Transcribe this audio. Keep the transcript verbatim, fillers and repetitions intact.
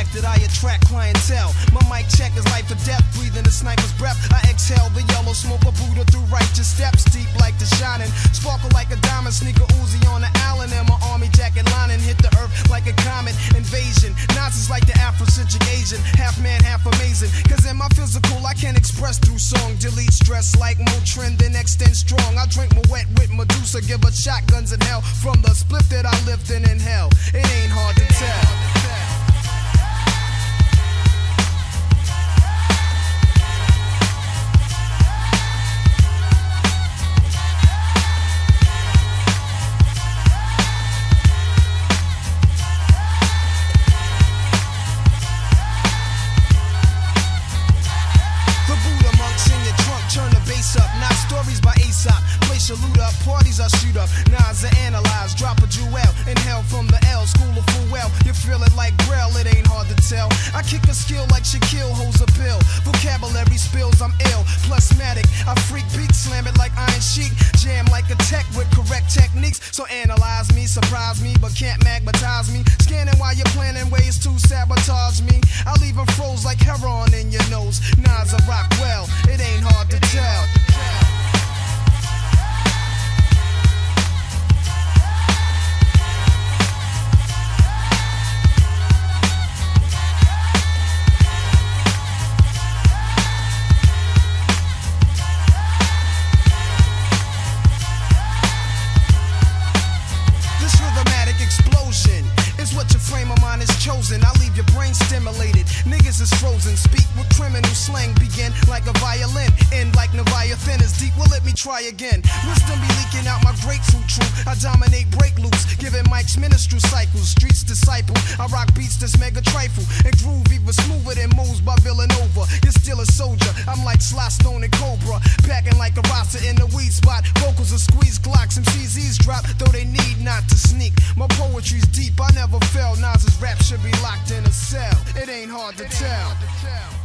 fact that I attract clientele. My mic check is life or death, breathing a sniper's breath. I exhale the yellow smoke of Buddha through righteous steps, deep like the shining, sparkle like a diamond, sneaker Uzi on the island, and my army jacket lining hit the earth like a comet invasion. Nazis like the Afrocentric Asian, half man, half amazing. Cause in my physical I can express through song, delete stress like Motrin, then extend strong. I drink my wet with Medusa, give her shotguns in hell from the split that I lived in in hell. It ain't hard to tell. Up, not stories by Aesop. Place your loot up, parties I shoot up. Nas I analyze, drop a jewel. Inhale from the L, school of full well. You feel it like Braille, it ain't hard to tell. I kick a skill like Shaquille holds a pill. Vocabulary spills, I'm ill. Plusmatic, I freak beat, slam it like Iron Sheik. Jam like a tech with correct techniques. So analyze me, surprise me, but can't magnetize me. Scanning while you're planning ways to sabotage me. I'll leave them froze like heroin in your nose. Nas I rock well, it ain't hard to tell. Chosen, I leave your brain stimulated. Niggas is frozen. Speak with criminal slang. Begin like a violin. End like Leviathan is deep. Well, let me try again. Wisdom be leaking out my grapefruit true. I dominate break loops. Giving mics ministry cycles. Streets disciple. I rock beats that's mega trifle. And groove even smoother than moves by Villanova. You're still a soldier. I'm like Sly Stone and Cobra. Packing like a roster in the weed spot. Vocals are squeeze Glocks. M Cs eavesdrop. Though they need not to sneak. My poetry's deep. I never fell. Nas's rap should be locked in a cell. It ain't hard to tell.